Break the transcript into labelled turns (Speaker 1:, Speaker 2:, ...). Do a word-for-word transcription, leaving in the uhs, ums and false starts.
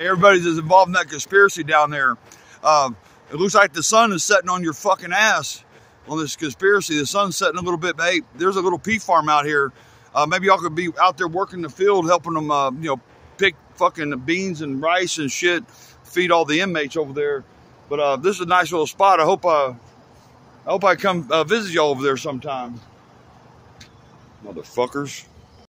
Speaker 1: Everybody that's involved in that conspiracy down there. Uh, it looks like the sun is setting on your fucking ass on this conspiracy. The sun's setting a little bit, but hey, there's a little pea farm out here. Uh, maybe y'all could be out there working the field, helping them, uh, you know, pick fucking beans and rice and shit, feed all the inmates over there. But uh, this is a nice little spot. I hope uh, I hope I come uh, visit y'all over there sometime. Motherfuckers.